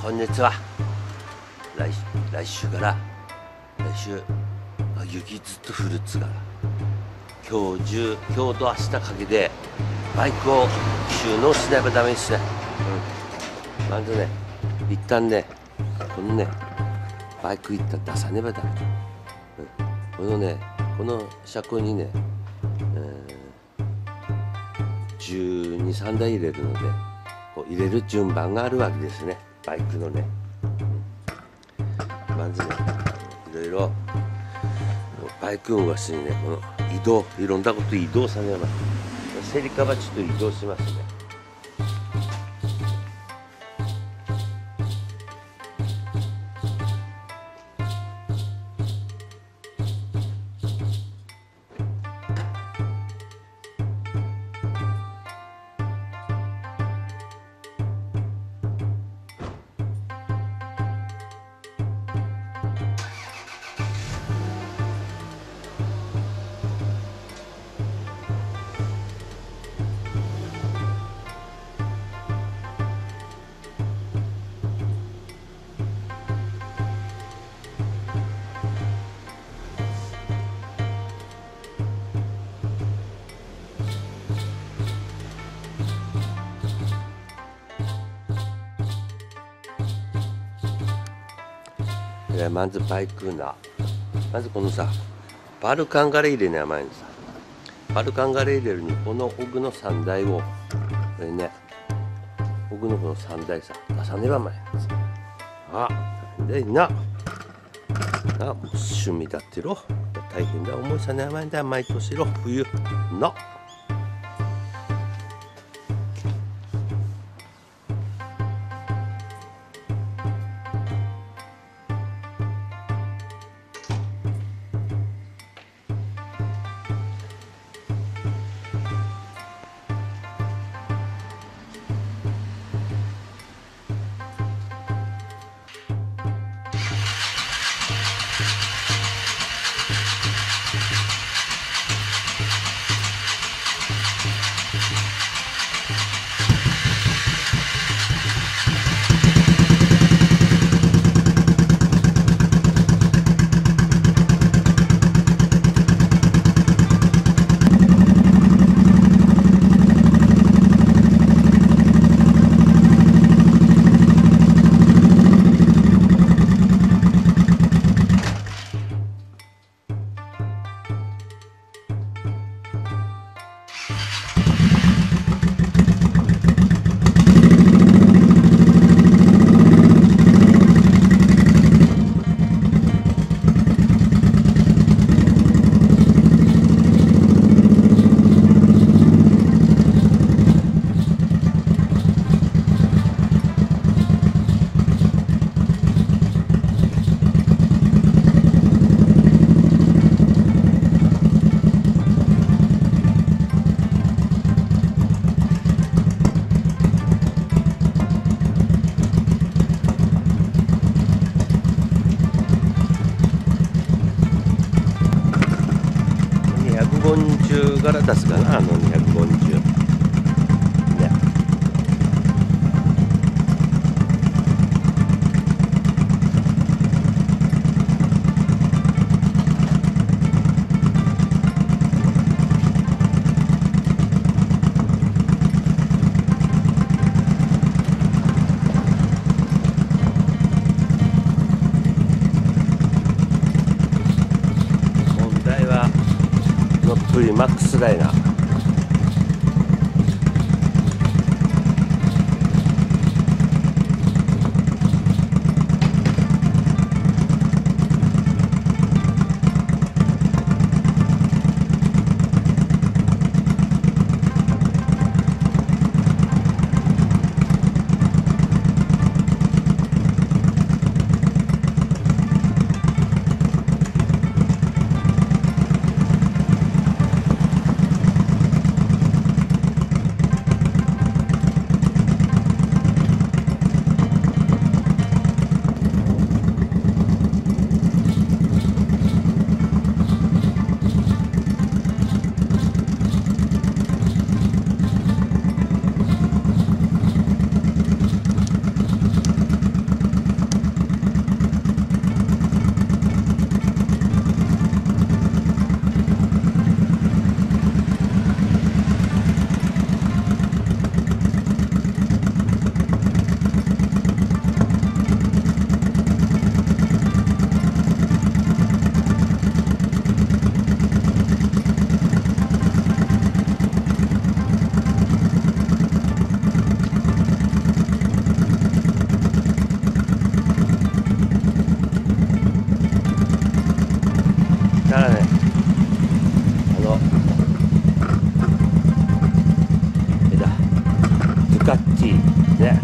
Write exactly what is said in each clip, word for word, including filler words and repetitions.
こんにちは。来来週から来週あ雪ずっと降るっつうから今日中今日と明日かけてバイクを収納しないとダメですね。うん、まずね一旦ねこのねバイク一旦出さねばダメ。うん、このねこの車庫にね、えー、じゅうに、さんだい入れるのでこう入れる順番があるわけですね、バイクのね。うん、まずねいろいろバイク運はしにねこの移動いろんなこと移動されます。セリカはちょっと移動しますね。まずバイクなまずこのさバルカンガレーレの前にさバルカンガレーレにこの奥のさんだいをこれね奥のこのさんだいさ出さねば前にさあでなあもう趣味だってろ大変だ重いさねまいだ毎年ろ冬なから出すかなあのにひゃくごじゅうね。問題はのっぷりマックスライナー。 ティーね。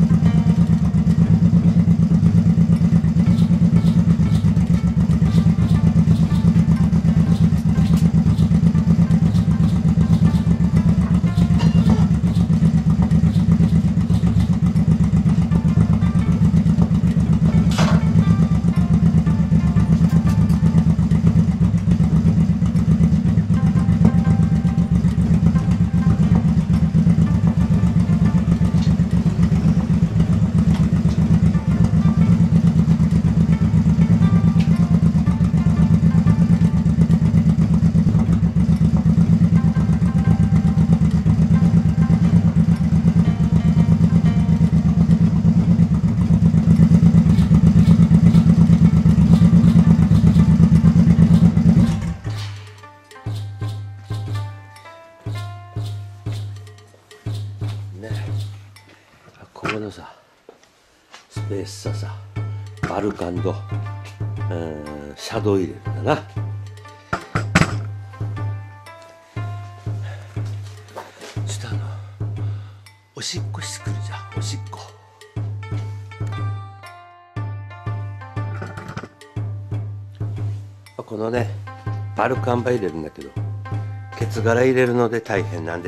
ここのさスペースささバルカンドうんシャドウ入れるんだな。ちょっとあのおしっこしてくるじゃん。おしっここのねバルカンバ入れるんだけどケツ殻入れるので大変なんです。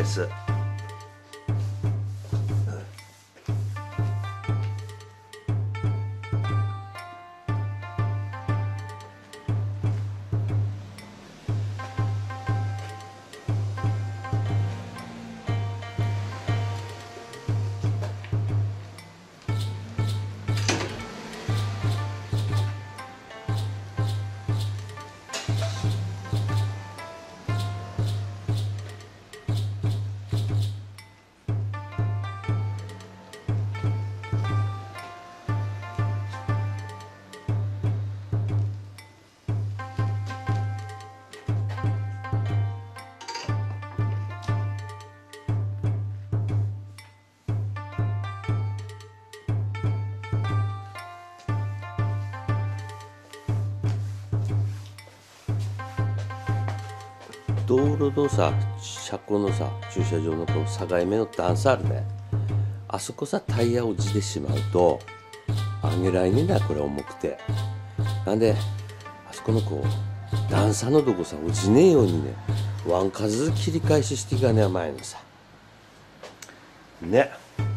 道路のさ車庫のさ駐車場のこの境目の段差あるね。あそこさタイヤ落ちてしまうと上げられねえんだよこれ重くて。なんであそこのこう段差のとこさ落ちねえようにねワン数切り返ししていかねえ前のさね。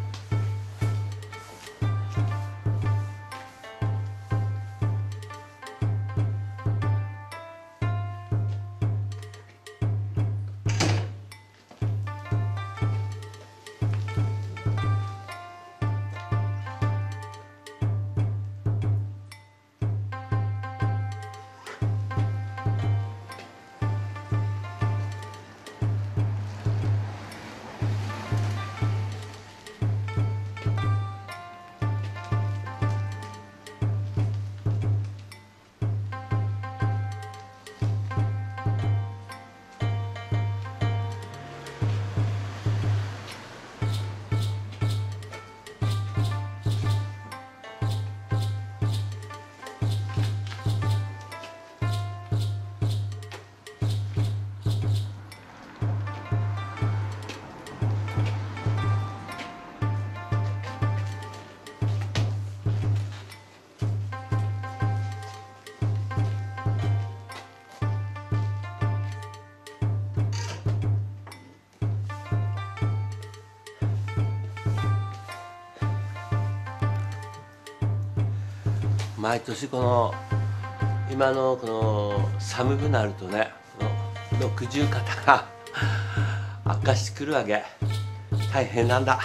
毎年この今のこの寒くなるとね六十肩が悪化してくるわけ。大変なんだ。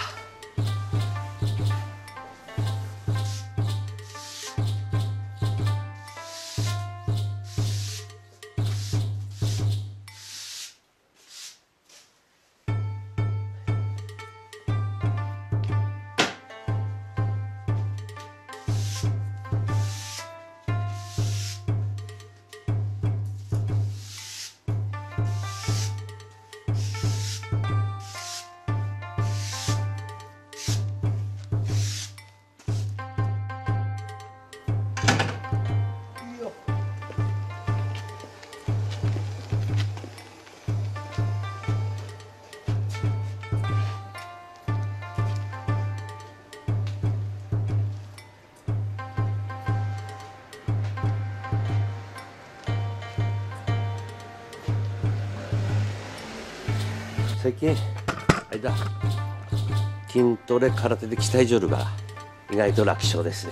最近あれだ、筋トレ空手で鍛えじょるが意外と楽勝ですね。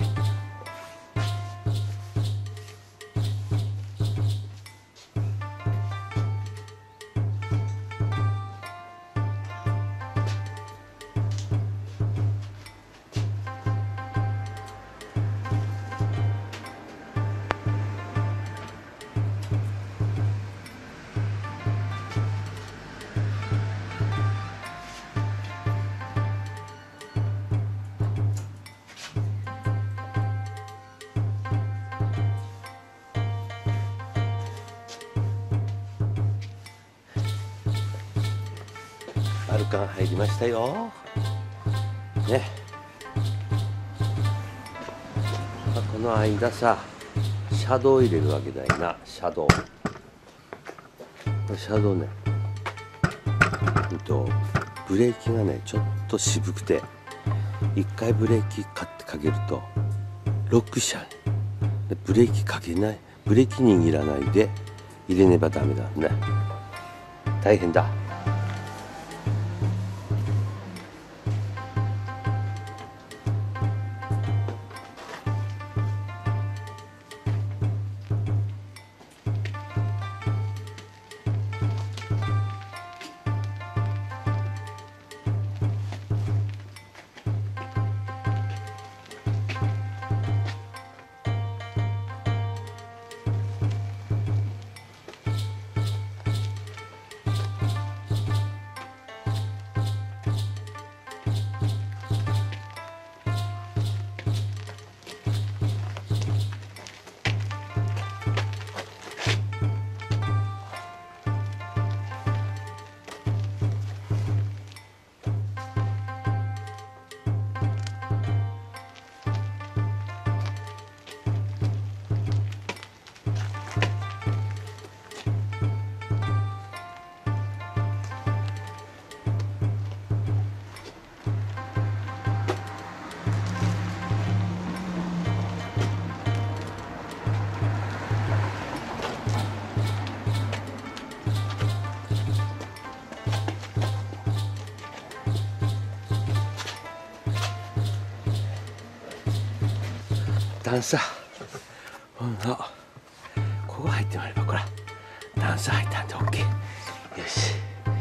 バルカン入りましたよね。この間さシャドウ入れるわけだよな。シャドウこれシャドウね、うんとブレーキがねちょっと渋くて、一回ブレーキかかけるとロックしちゃう。でブレーキかけない、ブレーキ握らないで入れねばダメだね。大変だ。段差、ほんとここ入ってもらえば、こら段差入ったんで OK。 よし。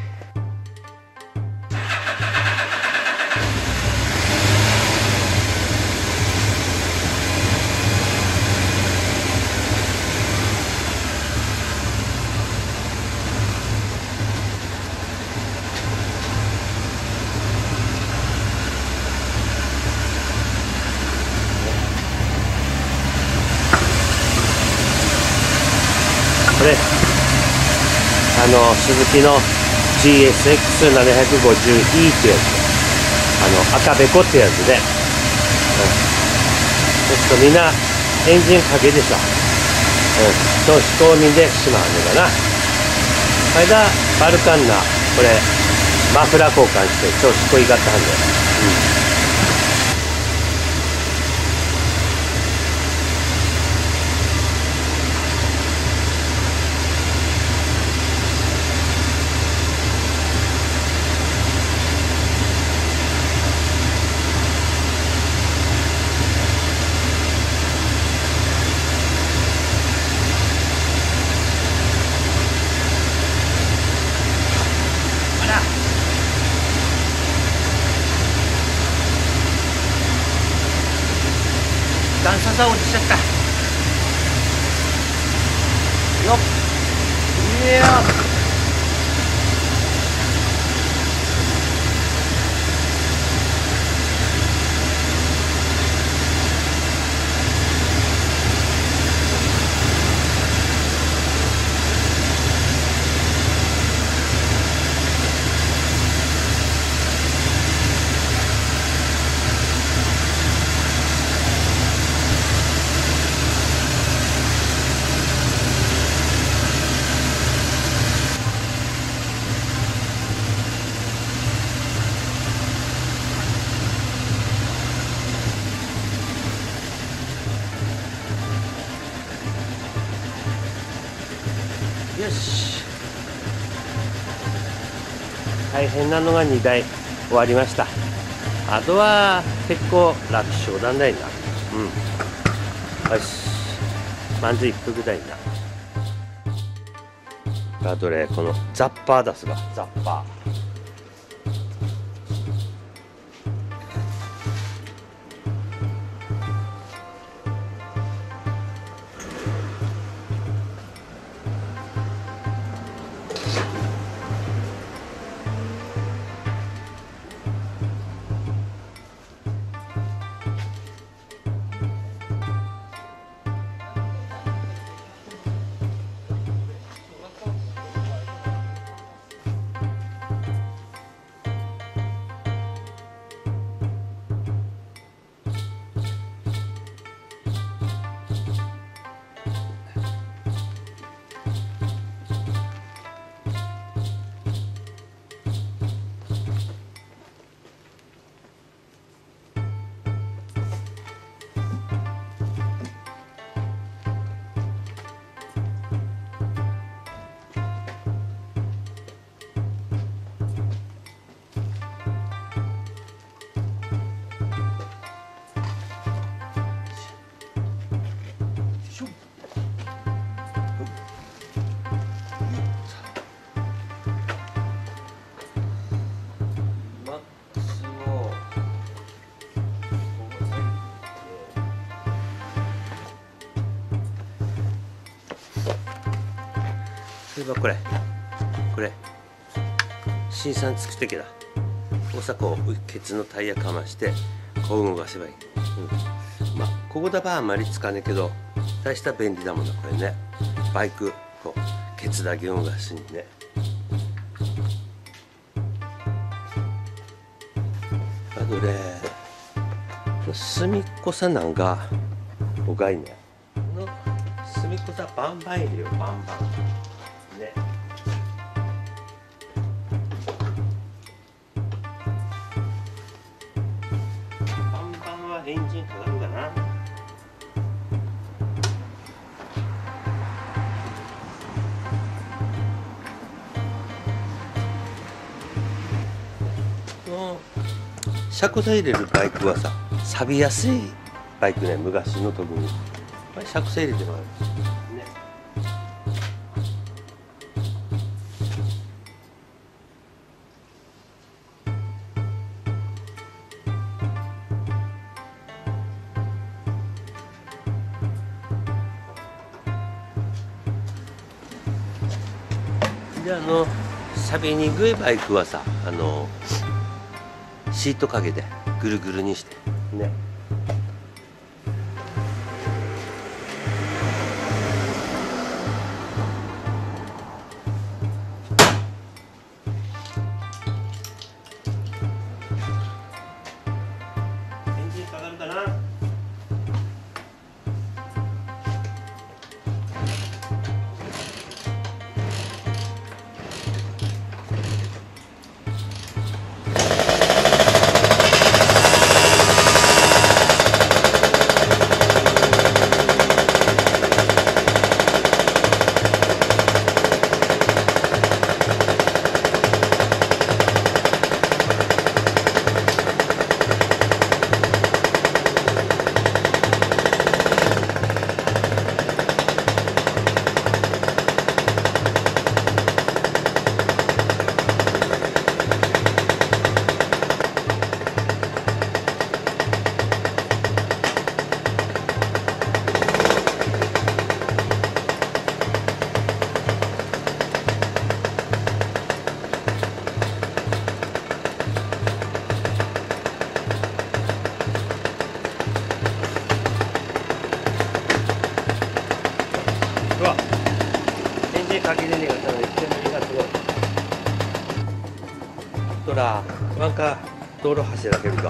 これあのスズキの ジーエスエックスななひゃくごじゅうイー ってやつ、あの赤べこってやつで、うん、そうするとみんなエンジンかけでしょ、うん、調子公民でしまうのだな。間バルカンナこれマフラー交換して調子こいがったはんで、うん段差さ落ちちゃったよっ。いやよし。 大変なのがにだい終わりました。あとは結構楽勝なんだいな。うんよしまず一服だいな。あとでこのザッパー出すがザッパー例えばこれこれ新さん作ってけだ大阪をケツのタイヤかましてこう動かせばいい、うん、まあここだばあんまり使わねえけど大した便利だもんなこれね。バイクこうケツだけ動かすにね。あとね隅っこさなんかおかいねの隅っこさバンバン入れよバンバンね。バンバンはエンジンかかるかな。の車庫さ入れるバイクはさ錆びやすいバイクね。昔の特に車庫さ入れてもらうね。であの錆びにくいバイクはさあのシートかけてぐるぐるにしてね。エンジンかかるかな。うわエンジンかけれねえがただ一点目がすごい。ほらワンカ道路走らけるか。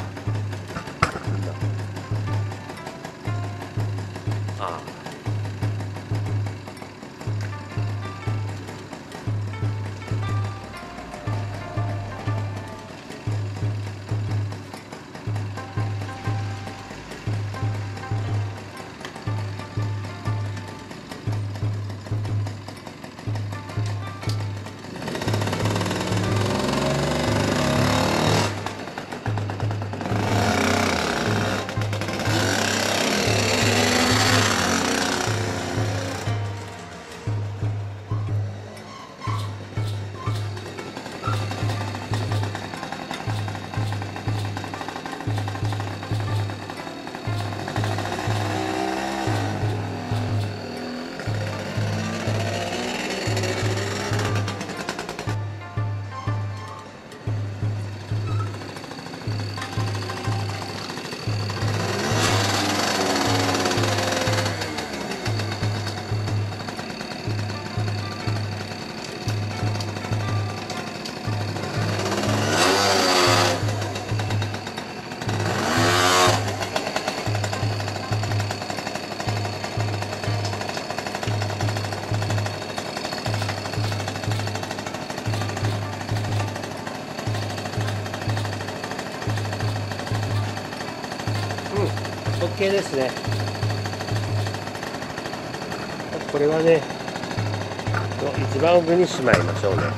ああ OK ですね。これはね一番奥にしまいましょうね。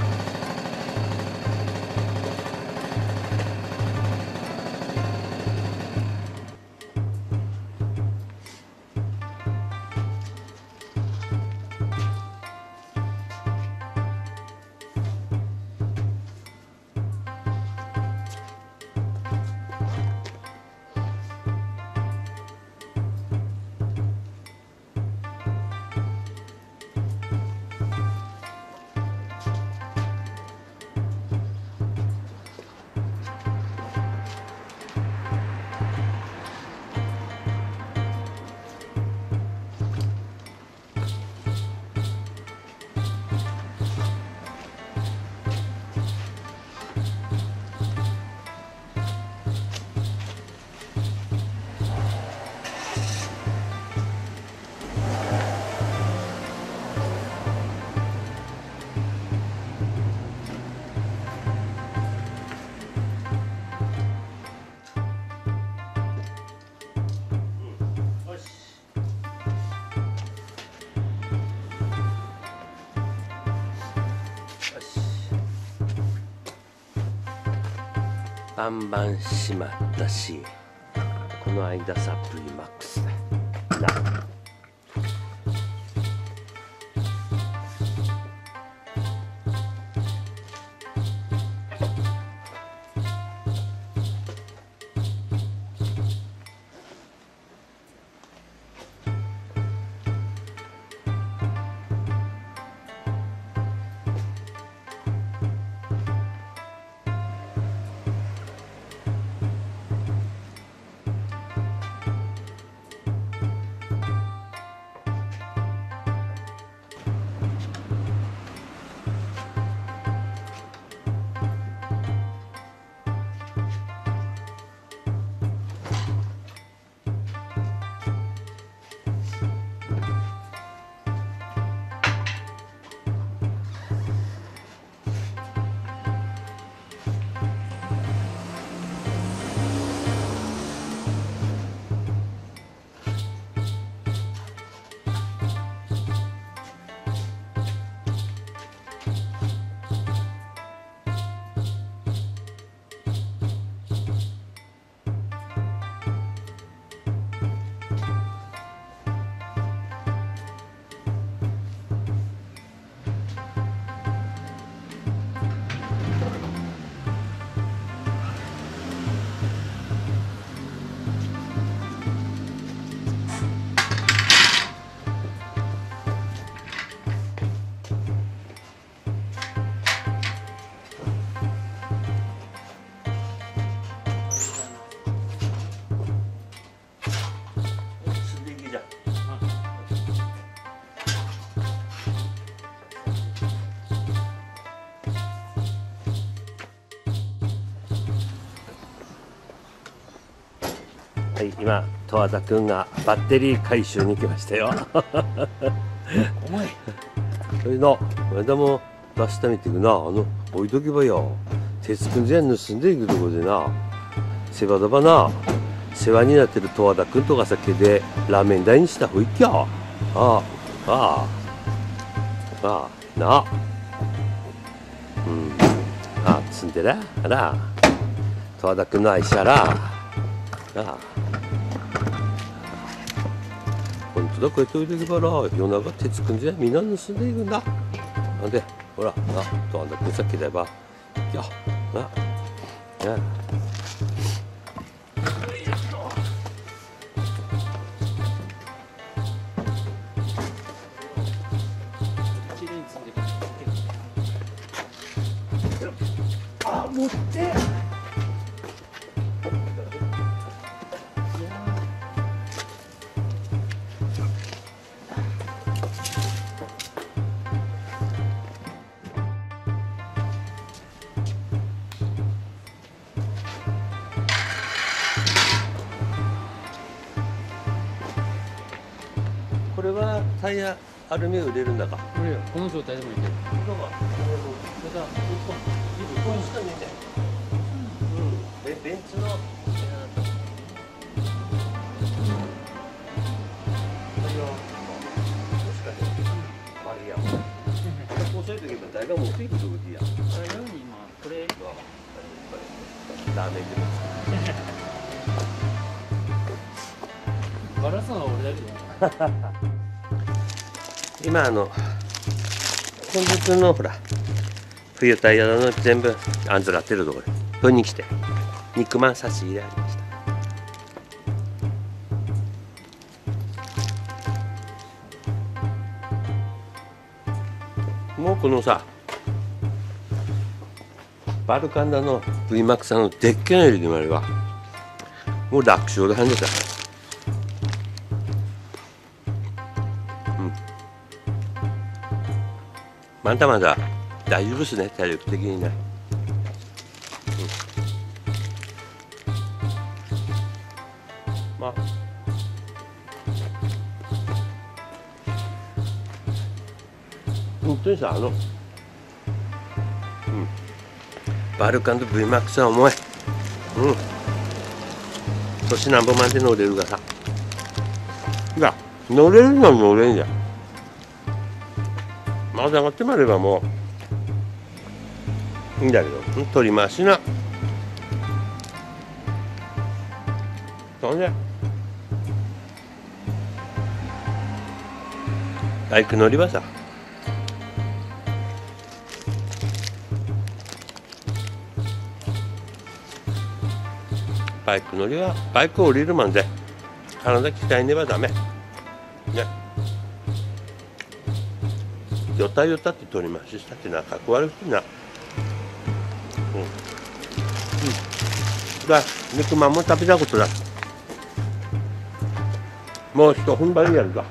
バンバン閉まったし、この間サプリマックスだな。はい、今十和田くんがバッテリー回収に来ましたよ。 重い。 それの枝も出したみてくな、あの置いとけばよ、鉄くん全盗んでいくとこでな、世話だばな、世話になってる十和田くんとか酒でラーメン代にしたほいっきゃ。ああああああなあ、うんああ積んでらあら十和田くんの愛車らああ、本当だ、こうやって置いとけばら夜中鉄くんじゃみんな盗んでいくんだ。なんでほらな、十和田くんさっきだばいやななあ、持って。 これはタイヤアルミ売れるんだか。 これこの状態でもいける。 ここがまた一本一本しかねえんだよ。うん、ベベンツの誰が持っていくとこいいやん。 あれより今これラーメンでもバラすのは俺だけどな。 今あの本日のほら冬タイヤの全部あんずらってるところこれに来て肉まん差し入れありました。もうこのさバルカンダの ブイマックス さんのでっけえのより決まりはもう楽勝で跳んでた。うんまだまだ大丈夫ですね体力的にね、うん、まあ本当にさあの、うん、バルカンと ブイマックス は重い。うん年なんぼまで乗れるがさいや乗れるのは乗れんじゃん。まだ上がってまればもういいんだけど取り回しな。そんでバイク乗りはさバイク乗りはバイク降りるまで体鍛えねばダメね。よたよたって取り回ししたってなかっこ悪くな。うんうんだ肉まんも食べたことだ。もう一踏ん張りやるか。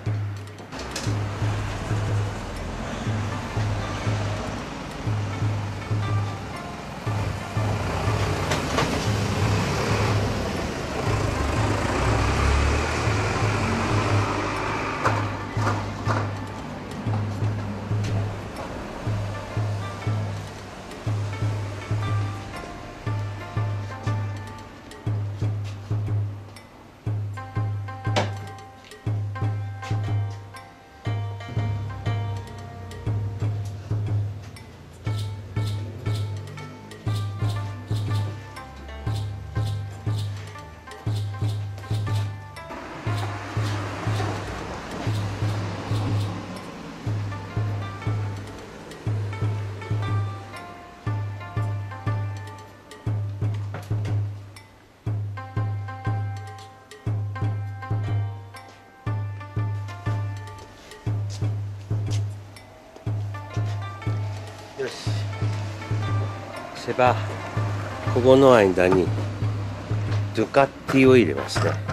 よしせばここの間にドゥカッティを入れますね。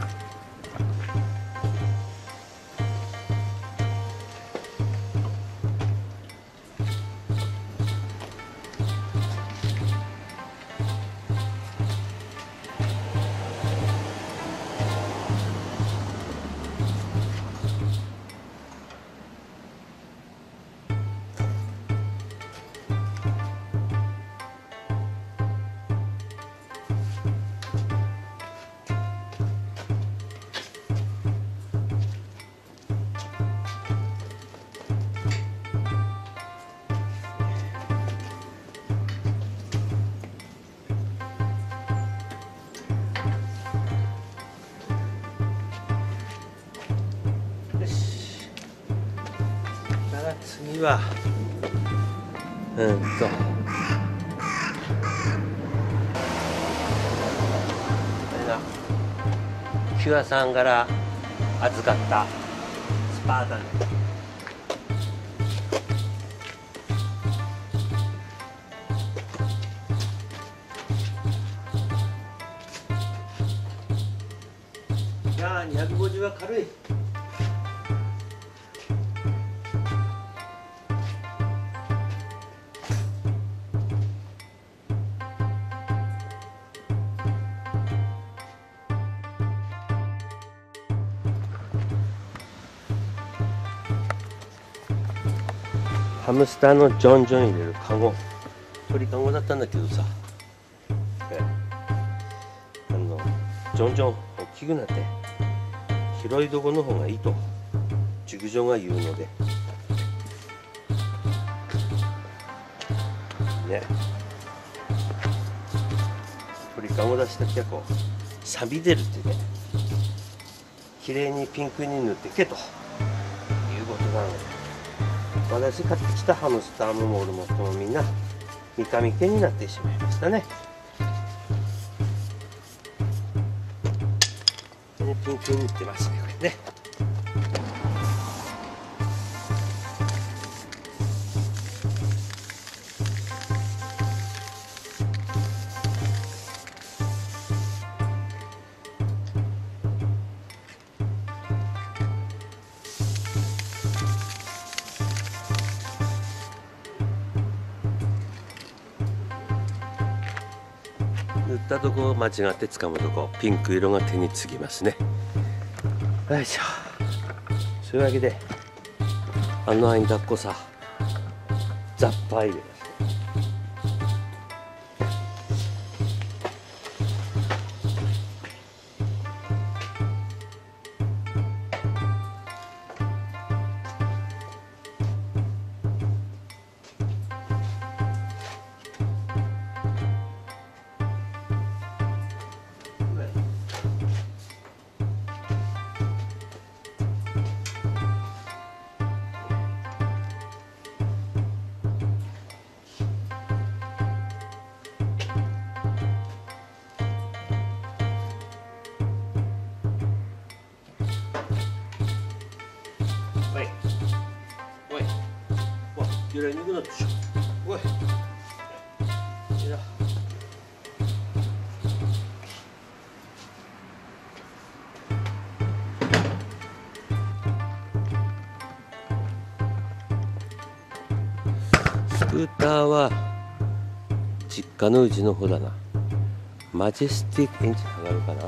次はうんとあれだキュアさんから預かったスパータンいやーにひゃくごじゅうは軽い。ハムスターのジョンジョン入れるカゴ鳥カゴだったんだけどさ、えあのジョンジョン大きくなって広いとこの方がいいと熟女が言うのでね。鳥かご出したきゃこう錆び出るってね、綺麗にピンクに塗ってけということなので、私買ってきたハムスターもモルモットもみんな三上家になってしまいましたね。ね、ピンクに塗ってますね、これね。塗ったとこ間違って掴むとこピンク色が手につきますね。よいしょ。そういうわけであの間っこさザッパー入れますね。おい、わ、揺らにくなってしょ。おい、いや。スクーターは実家のうちの方だな。マジェスティックエンジン上がるかな。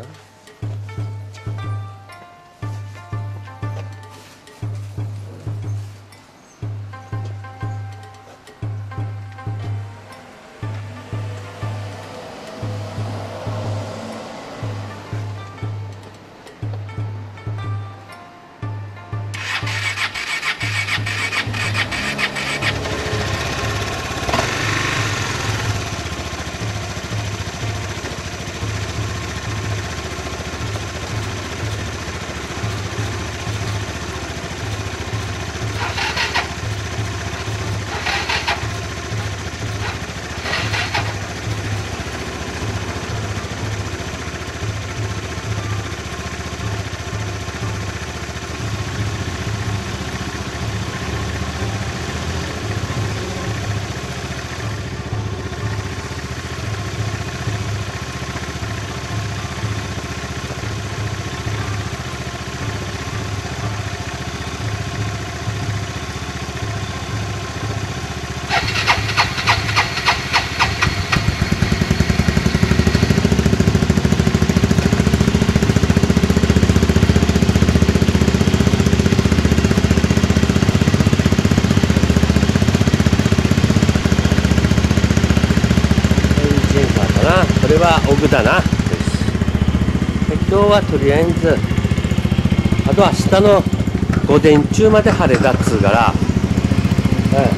これはオグだなです。で今日はとりあえずあと明日の午前中まで晴れだっつうから、はい、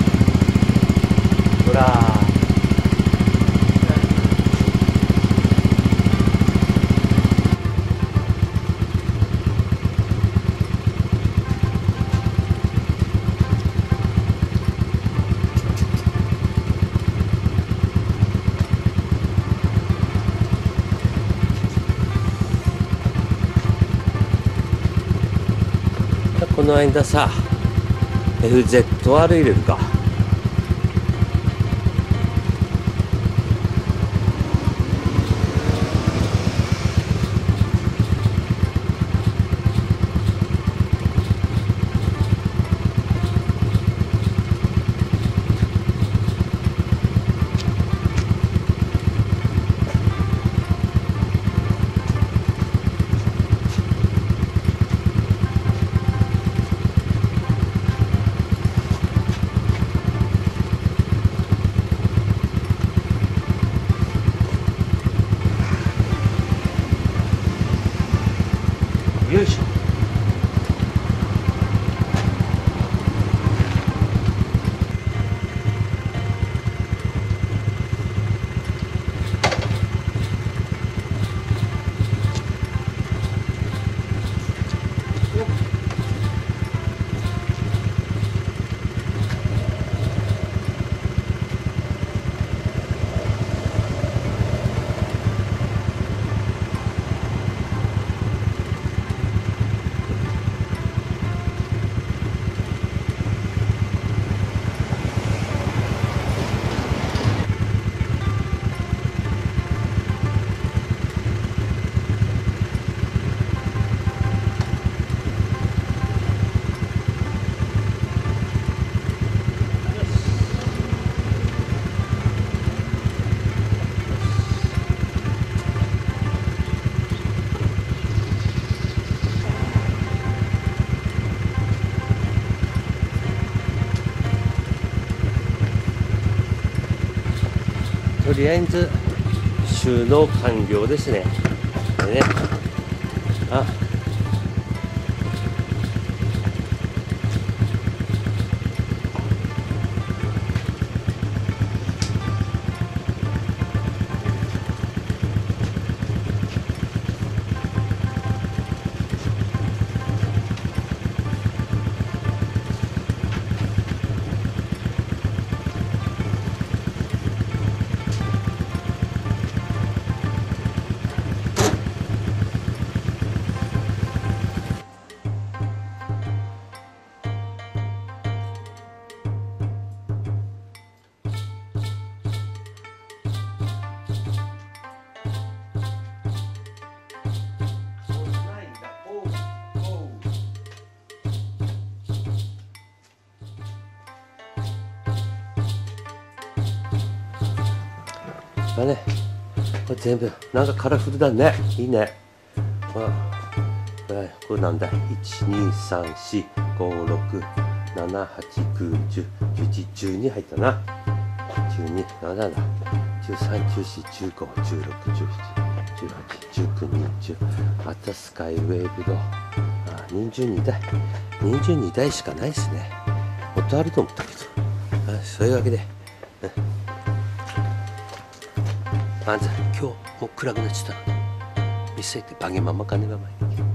ほらこの間さ エフゼットアール 入れるか。よいしょ。 りあえず収納完了ですね。でね、あだね、これ全部なんかカラフルだね。いいね。あ、はい、これなんだ。いち、に、さん、よん、ご、ろく、なな、はち、きゅう、じゅう、じゅういち、じゅうに入ったな。じゅうに、なんだな。じゅうさん、じゅうよん、じゅうご、じゅうろく、じゅうなな、じゅうはち、じゅうきゅう、にじゅう。あとスカイウェーブのあにじゅうにだい。にじゅうにだいしかないですね。もっとあると思ったけど。あ、そういうわけで。まず今日もう暗くなっちゃったので店行ってバゲママかねばまい